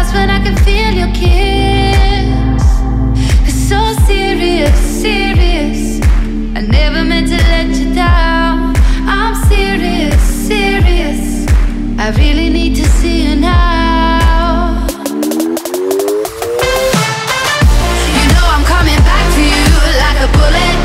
lost when I can feel your kiss. It's so serious, serious. I never meant to let you down. I'm serious, serious. I really need to see you now. You know I'm coming back to you like a bullet.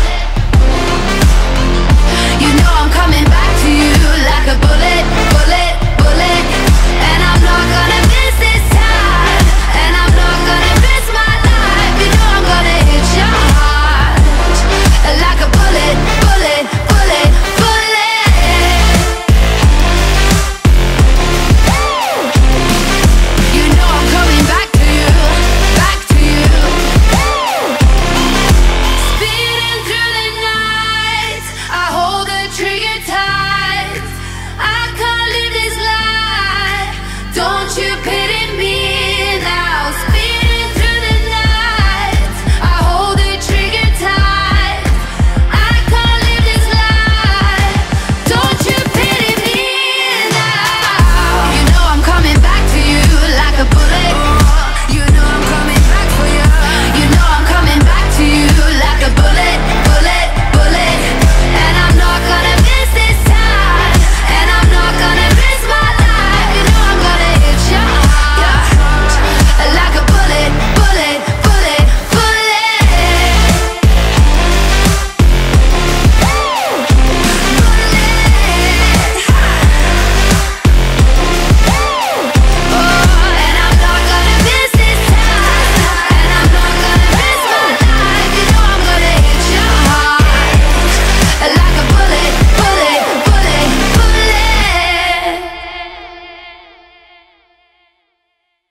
You know I'm coming back to you like a bullet, bullet, bullet. And I'm not gonna miss this time. And I'm not gonna miss my life. You know I'm gonna hit your heart like a bullet, bullet, bullet, bullet. You know I'm coming back to you, back to you. Speeding through the night, I hold the trigger tight. I can't live this life. Don't you